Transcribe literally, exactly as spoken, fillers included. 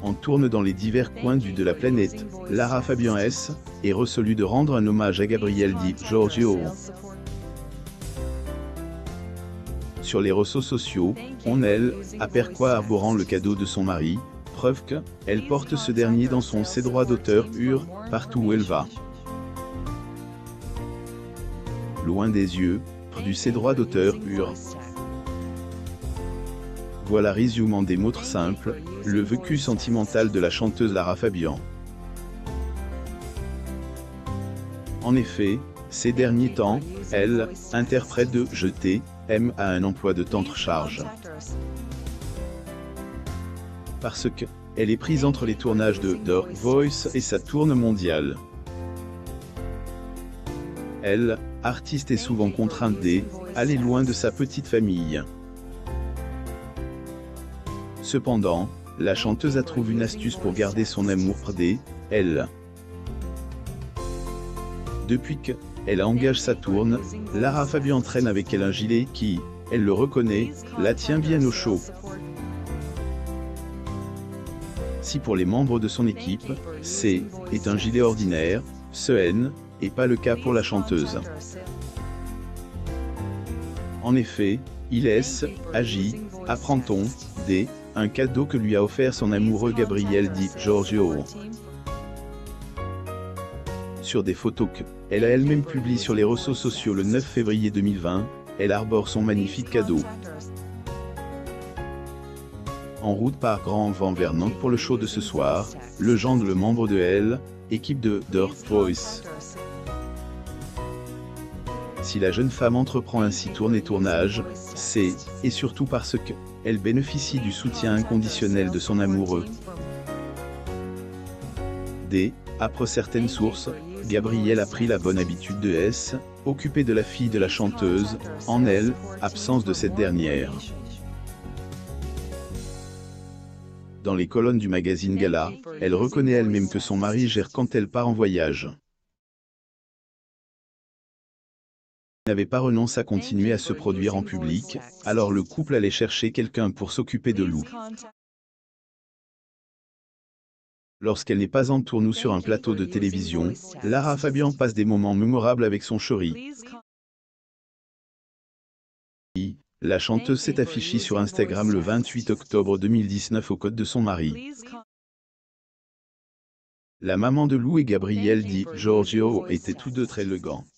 en tourne dans les divers coins du de la planète. Lara Fabian S. est resolue de rendre un hommage à Gabrielle Di Giorgio. Sur les réseaux sociaux, on elle aperçoit arborant le cadeau de son mari, preuve que elle porte ce dernier dans son ses droits d'auteur hur, partout où elle va. Loin des yeux, du ses droits d'auteur hur. Voilà résumant des mots simples, le vécu sentimental de la chanteuse Lara Fabian. En effet, ces derniers temps, elle, interprète de « Je t'aime » à un emploi de tendre charge. Parce que, elle est prise entre les tournages de The Voice et sa tourne mondiale. Elle, artiste, est souvent contrainte d'aller loin de sa petite famille. Cependant, la chanteuse a trouvé une astuce pour garder son amour près d'elle. Depuis que elle engage sa tourne, Lara Fabian entraîne avec elle un gilet qui, elle le reconnaît, la tient bien au chaud. Si pour les membres de son équipe, c'est est un gilet ordinaire, ce n'est pas le cas pour la chanteuse. En effet, il est agi, apprend-on, des un cadeau que lui a offert son amoureux Gabrielle Di Giorgio. Sur des photos qu'elle a elle-même publiées sur les réseaux sociaux le neuf février deux mille vingt, elle arbore son magnifique cadeau. En route par grand vent vers Nantes pour le show de ce soir, le gendre le membre de elle, équipe de The Voice. Si la jeune femme entreprend ainsi tourne et tournage, c'est, et surtout parce que, elle bénéficie du soutien inconditionnel de son amoureux. D. Après certaines sources, Gabrielle a pris la bonne habitude de S. occuper de la fille de la chanteuse, en elle, absence de cette dernière. Dans les colonnes du magazine Gala, elle reconnaît elle-même que son mari gère quand elle part en voyage. Elle n'avait pas renoncé à continuer à se produire en public, alors le couple allait chercher quelqu'un pour s'occuper de Lou. Lorsqu'elle n'est pas en tournée ou sur un plateau de télévision, Lara Fabian passe des moments mémorables avec son chéri. La chanteuse s'est affichée sur Instagram le vingt-huit octobre deux mille dix-neuf aux côtés de son mari. La maman de Lou et Gabrielle Di Giorgio étaient tous deux très élégants.